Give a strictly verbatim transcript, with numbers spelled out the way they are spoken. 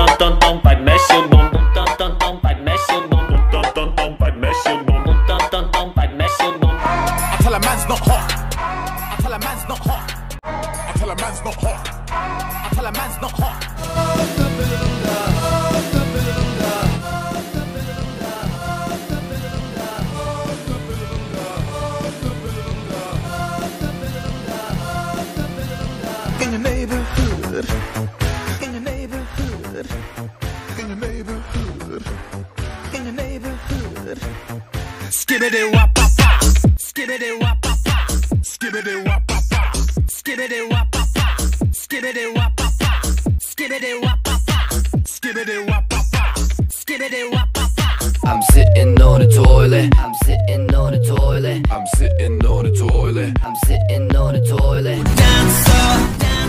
tông tông tông phải mẹ siêu bom tông tông tông phải mẹ siêu bom tông tông tông phải mẹ siêu bom tông tông tông phải mẹ siêu bom. I tell a man's not hot. I tell a man's not hot. I tell a man's not hot. I tell a man's not hot. In your neighborhood, in your neighborhood, in your neighborhood, in your neighborhood. Skibbity wop pop pop, skibbity wop pop pop, skibbity wop pop pop, skibbity wop pop pop, skibbity wop pop pop, skibbity wop pop pop, skibbity wop pop pop, skibbity wop pop pop. I'm sitting on the toilet. I'm sitting on the toilet. I'm sitting on the toilet. I'm sitting on the toilet. Dance up.